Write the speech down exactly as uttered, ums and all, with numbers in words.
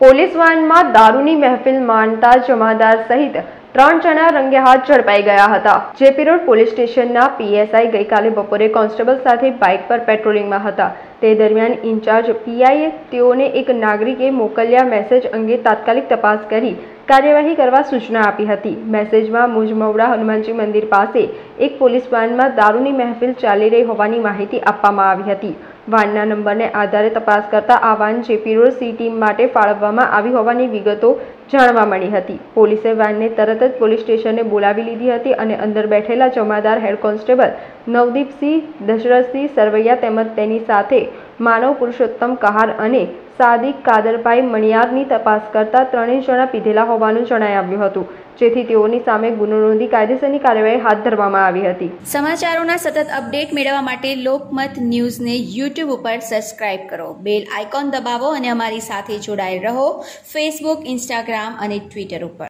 Police વાનમાં દારૂની મહેફિલ માણતા જમાદાર સહિત ત્રણ જણા રંગે હાથ ઝડપાઈ ગયા હતા। જેપી રોડ પોલીસ સ્ટેશનના પીએસઆઈ ગઈકાલે બપોરે કોન્સ્ટેબલ સાથે બાઇક પર પેટ્રોલિંગમાં હતા। તે દરમિયાન ઇન્ચાર્જ પીઆઈએ તેઓને એક નાગરિકે મોકલ્યા મેસેજ અંગે તાત્કાલિક તપાસ કરી કાર્યવાહી કરવા સૂચના આપી હતી। મેસેજમાં મુજમવડા હનુમાનજી મંદિર પાસે એક પોલીસ વાનમાં દારૂની મહેફિલ ચાલી રહી હોવાની માહિતી આપવામાં આવી હતી। વાનના નંબરને આધારે તપાસ કરતા આ van JP road C team માટે ફાળવવામાં આવી હોવાની વિગતો જાણવા મળી હતી। પોલીસે વાનને તરત જ પોલીસ સ્ટેશને બોલાવી લીધી હતી અને અંદર બેઠેલા જમાદાર હેડ કોન્સ્ટેબલ નવદીપસિંહ દશરથસિંહ સરવૈયા તેમજ તેની સાથે માનવ પુરુષોત્તમ કહાર અને સાદિક કાદરભાઈ મણિયારની તપાસ કરતા ત્રણેય જણા પીધેલા હોવાનું જણાઈ આવ્યું હતું, જેથી તેઓની સામે ગુનો નોંધી કાયદેસરની કાર્યવાહી હાથ ધરવામાં આવી હતી। સમાચારોના સતત અપડેટ મેળવવા માટે લોકમત ન્યૂઝને યુટ્યુબ ઉપર સબસ્ક્રાઇબ કરો, બેલ આઇકોન દબાવો અને અમારી સાથે જોડાયેલ રહો ફેસબુક, ઇન્સ્ટાગ્રામ અને ટ્વિટર ઉપર।